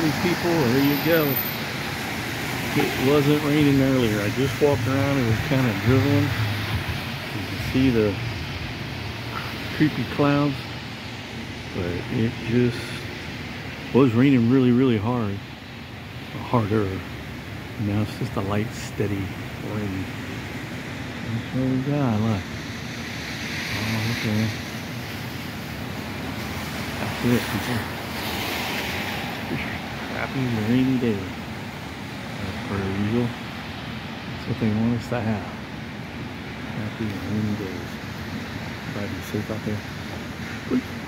party people. There you go. It wasn't raining earlier. I just walked around. It was kind of drizzling. You can see the creepy clouds, but it just was raining really, really hard. Harder. Now it's just a light, steady rain. That's what we got. Look. Oh, okay. That's it, people. Crappy rainy day. As per usual. That's what they want us to have. Happy rainy days. Everybody be safe out there.